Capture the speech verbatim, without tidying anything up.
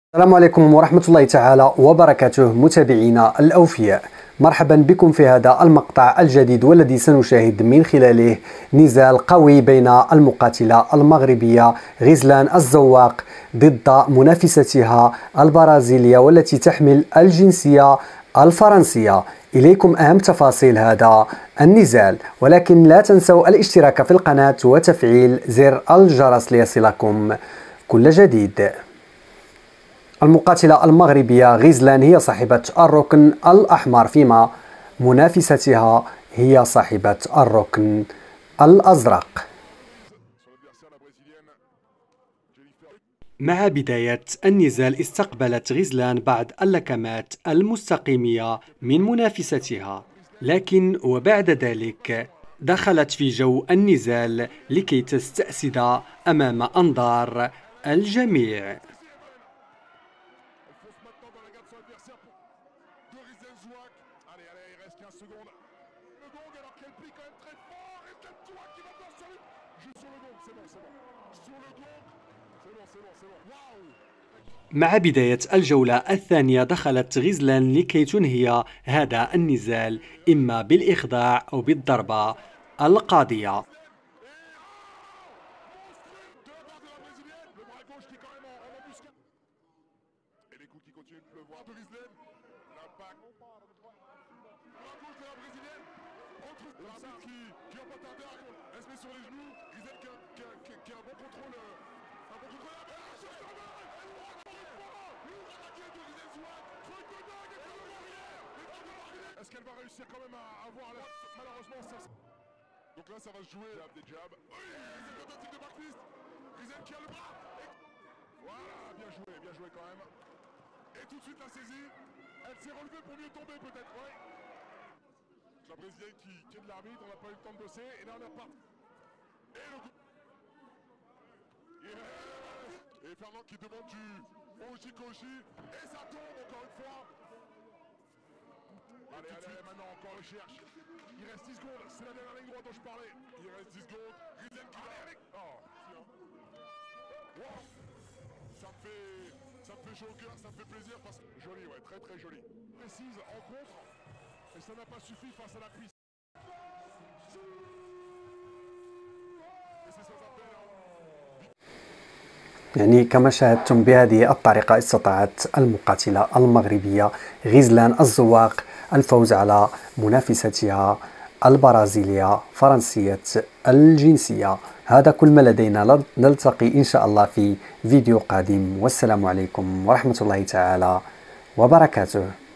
السلام عليكم ورحمة الله تعالى وبركاته متابعينا الأوفياء، مرحبا بكم في هذا المقطع الجديد والذي سنشاهد من خلاله نزال قوي بين المقاتلة المغربية غزلان الزواق ضد منافستها البرازيلية والتي تحمل الجنسية الفرنسية. إليكم أهم تفاصيل هذا النزال، ولكن لا تنسوا الاشتراك في القناة وتفعيل زر الجرس ليصلكم كل جديد. المقاتلة المغربية غزلان هي صاحبة الركن الأحمر، فيما منافستها هي صاحبة الركن الأزرق. مع بداية النزال استقبلت غزلان بعض اللكمات المستقيمية من منافستها، لكن وبعد ذلك دخلت في جو النزال لكي تستأسد أمام أنظار الجميع. مع بداية الجولة الثانية دخلت غزلان لكي تنهي هذا النزال إما بالإخضاع أو بالضربة القاضية. Est-ce qu'elle va réussir quand même à avoir la... Malheureusement ça... Donc là ça va se jouer des jabs. Oui, c'est le tentative de backfist. Grisel qui a le bras. Et... Voilà, bien joué, bien joué quand même. Et tout de suite la saisie. Elle s'est relevée pour mieux tomber peut-être, ouais. La brésilienne qui, qui est de l'arbitre, on n'a pas eu le temps de bosser. Et là on est reparti. Et le coup. Yes. Et Fernand qui demande du Oji Koji. Et ça tombe encore une fois. Allez, allez, allez, maintenant encore le cherche. Il reste dix secondes, c'est la dernière ligne droite dont je parlais. Il reste dix secondes. Grisel qui va avec. Oh. Wow. Ça me fait. Ça me fait chaud au cœur, ça me fait plaisir parce que. Joli, ouais, très très joli. Précise en contre. Et ça n'a pas suffi face à la cuisse. Et c'est sans appel. يعني كما شاهدتم بهذه الطريقة استطاعت المقاتلة المغربية غزلان الزواق الفوز على منافستها البرازيلية فرنسية الجنسية. هذا كل ما لدينا، نلتقي إن شاء الله في فيديو قادم، والسلام عليكم ورحمة الله تعالى وبركاته.